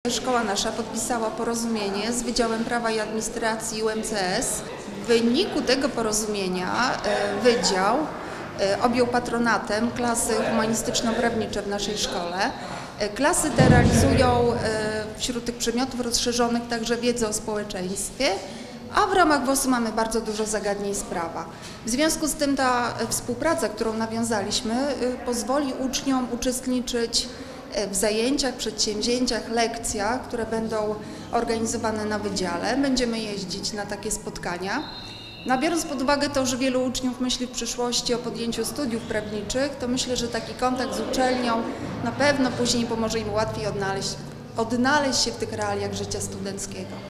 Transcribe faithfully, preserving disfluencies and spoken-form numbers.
Szkoła nasza podpisała porozumienie z Wydziałem Prawa i Administracji U M C S. W wyniku tego porozumienia wydział objął patronatem klasy humanistyczno-prawnicze w naszej szkole. Klasy te realizują wśród tych przedmiotów rozszerzonych także wiedzę o społeczeństwie, a w ramach WOS-u mamy bardzo dużo zagadnień z prawa. W związku z tym ta współpraca, którą nawiązaliśmy, pozwoli uczniom uczestniczyć w zajęciach, przedsięwzięciach, lekcjach, które będą organizowane na wydziale. Będziemy jeździć na takie spotkania. No, biorąc pod uwagę to, że wielu uczniów myśli w przyszłości o podjęciu studiów prawniczych, to myślę, że taki kontakt z uczelnią na pewno później pomoże im łatwiej odnaleźć, odnaleźć się w tych realiach życia studenckiego.